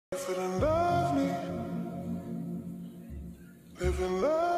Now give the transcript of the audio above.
If you don't love me, live in love.